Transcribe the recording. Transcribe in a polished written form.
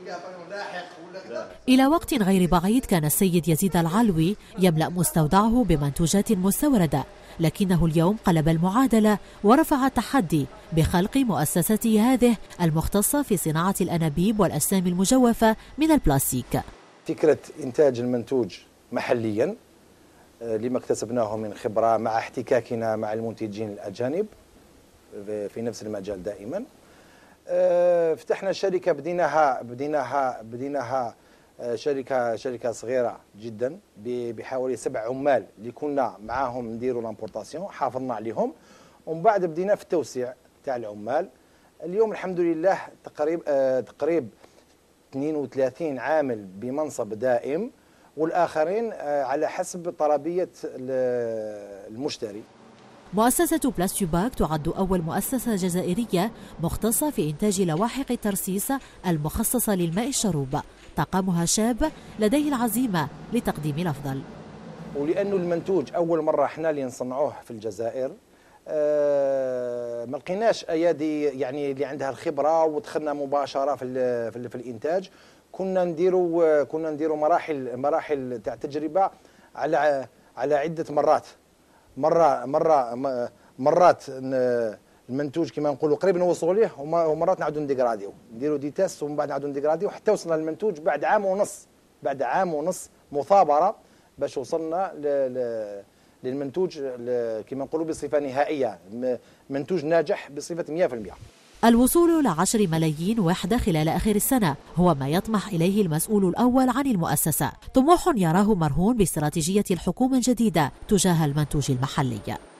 إلى وقت غير بعيد كان السيد يزيد العلوي يملأ مستودعه بمنتوجات مستوردة، لكنه اليوم قلب المعادلة ورفع التحدي بخلق مؤسسته هذه المختصة في صناعة الأنابيب والأجسام المجوفة من البلاستيك. فكرة إنتاج المنتوج محليا لما اكتسبناه من خبرة مع احتكاكنا مع المنتجين الأجانب في نفس المجال دائما. فتحنا شركة بديناها شركة صغيرة جدا بحوالي 7 عمال اللي كنا معاهم نديروا لامبورتاسيون، حافظنا عليهم ومن بعد بدينا في التوسيع تاع العمال. اليوم الحمد لله تقريب 32 عامل بمنصب دائم والآخرين على حسب طلبية المشتري. مؤسسة بلاستيوباك تعد أول مؤسسة جزائرية مختصة في إنتاج لواحق الترصيص المخصصة للماء الشروب. طاقمها شاب لديه العزيمة لتقديم الأفضل. ولأنه المنتوج أول مرة احنا اللي نصنعوه في الجزائر، ما لقيناش أيادي يعني اللي عندها الخبرة ودخلنا مباشرة في الإنتاج. كنا نديروا مراحل تاع تجربة على عدة مرات. مرات المنتوج كما نقولوا قريب نوصلوا ليه، ومرات نعاودوا نديروا دي تيست ومن بعد نعاودوا نديغراديو حتى وصلنا للمنتوج بعد عام ونص مثابرة باش وصلنا للمنتوج كما نقولوا بصفة نهائية، منتوج ناجح بصفة 100%. الوصول ل10 ملايين وحدة خلال آخر السنة هو ما يطمح إليه المسؤول الأول عن المؤسسة، طموح يراه مرهون باستراتيجية الحكومة الجديدة تجاه المنتوج المحلي.